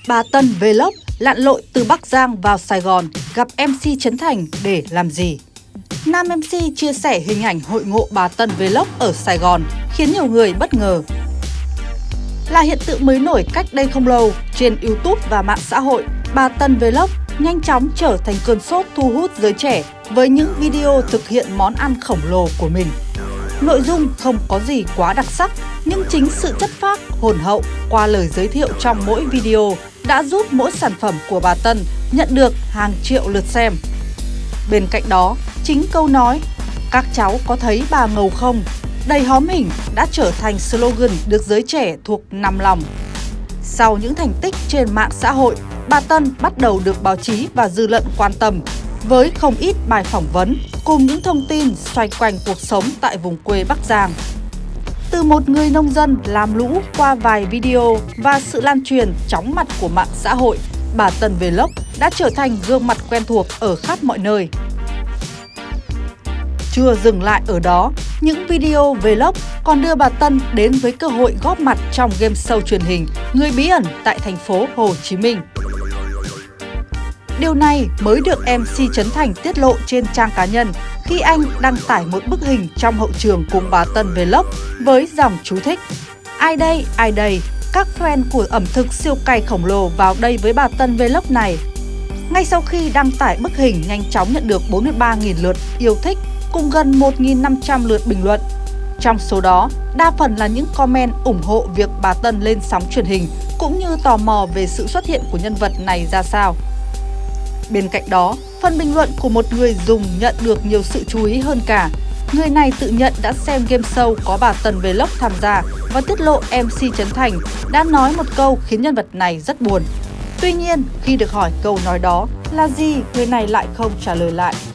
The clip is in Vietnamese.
Bà Tân Vlog lặn lội từ Bắc Giang vào Sài Gòn gặp MC Trấn Thành để làm gì? Nam MC chia sẻ hình ảnh hội ngộ bà Tân Vlog ở Sài Gòn khiến nhiều người bất ngờ. Là hiện tượng mới nổi cách đây không lâu trên YouTube và mạng xã hội, bà Tân Vlog nhanh chóng trở thành cơn sốt thu hút giới trẻ với những video thực hiện món ăn khổng lồ của mình. Nội dung không có gì quá đặc sắc, nhưng chính sự chất phác, hồn hậu qua lời giới thiệu trong mỗi video đã giúp mỗi sản phẩm của bà Tân nhận được hàng triệu lượt xem. Bên cạnh đó, chính câu nói "các cháu có thấy bà ngầu không?" đầy hóm hỉnh đã trở thành slogan được giới trẻ thuộc nằm lòng. Sau những thành tích trên mạng xã hội, bà Tân bắt đầu được báo chí và dư luận quan tâm với không ít bài phỏng vấn cùng những thông tin xoay quanh cuộc sống tại vùng quê Bắc Giang. Từ một người nông dân làm lũ qua vài video và sự lan truyền chóng mặt của mạng xã hội, bà Tân Vlog đã trở thành gương mặt quen thuộc ở khắp mọi nơi. Chưa dừng lại ở đó, những video vlog còn đưa bà Tân đến với cơ hội góp mặt trong game show truyền hình Người bí ẩn tại thành phố Hồ Chí Minh. Điều này mới được MC Trấn Thành tiết lộ trên trang cá nhân khi anh đăng tải một bức hình trong hậu trường cùng bà Tân Vlog với dòng chú thích: "Ai đây, ai đây, các fan của ẩm thực siêu cay khổng lồ vào đây với bà Tân Vlog này." Ngay sau khi đăng tải bức hình nhanh chóng nhận được 43.000 lượt yêu thích cùng gần 1.500 lượt bình luận. Trong số đó, đa phần là những comment ủng hộ việc bà Tân lên sóng truyền hình cũng như tò mò về sự xuất hiện của nhân vật này ra sao. Bên cạnh đó, phần bình luận của một người dùng nhận được nhiều sự chú ý hơn cả. Người này tự nhận đã xem game show có bà Tân Vlog tham gia và tiết lộ MC Trấn Thành đã nói một câu khiến nhân vật này rất buồn. Tuy nhiên, khi được hỏi câu nói đó là gì, người này lại không trả lời lại.